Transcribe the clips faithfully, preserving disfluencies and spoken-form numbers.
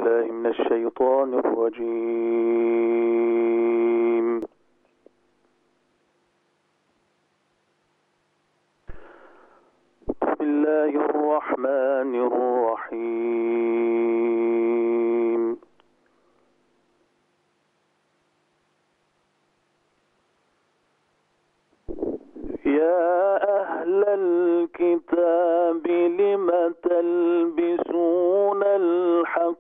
بالله من الشيطان الرجيم. بسم الله الرحمن الرحيم. يا أهل الكتاب لم تلبسون الحق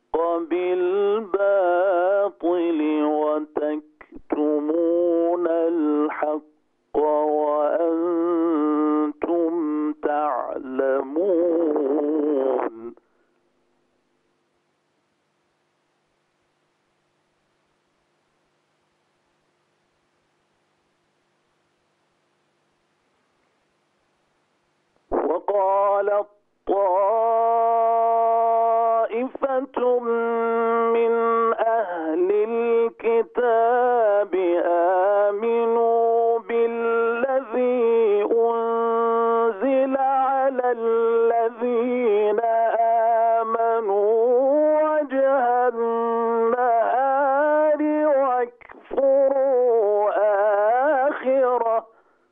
بالباطل وتكتمون الحق وأنتم تعلمون. وقالت طائفة من أهل الكتاب آمنوا بالذي أنزل على الذين آمنوا وجه النهار واكفروا آخره.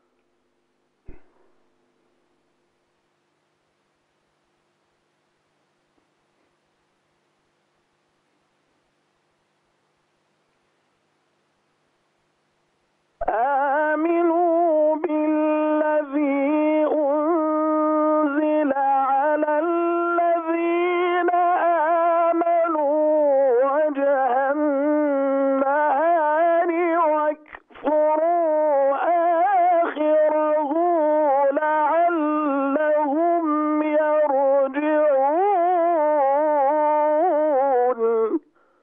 آمنوا بالذي أنزل على الذين آمنوا وجه النهار واكفروا آخره لعلهم يرجعون.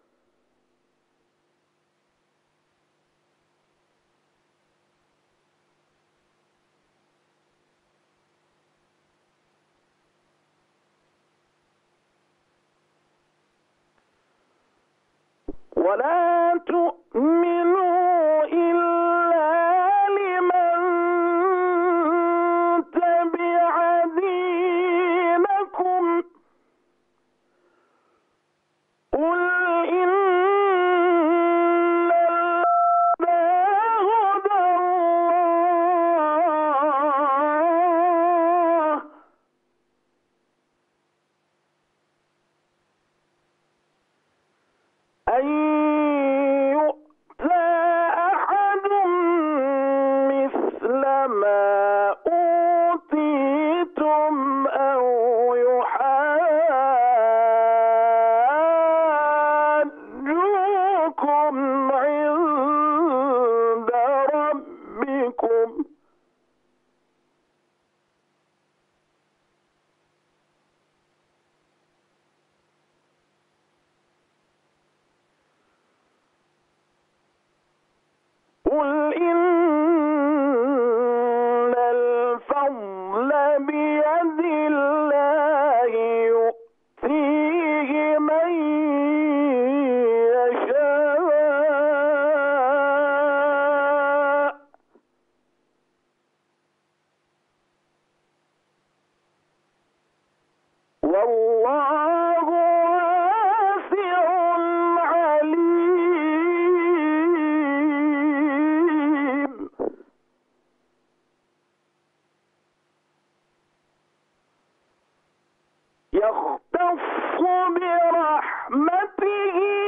ولا تؤمنوا إلا لمن تبع دينكم. قل إن الهدى هدى الله أن يؤتى أحد مثل ما أوتيتم أو يحاجوكم عند ربكم. قل إن الفضل بيد الله يؤتيه من يشاء والله واسع عليم. يختص برحمته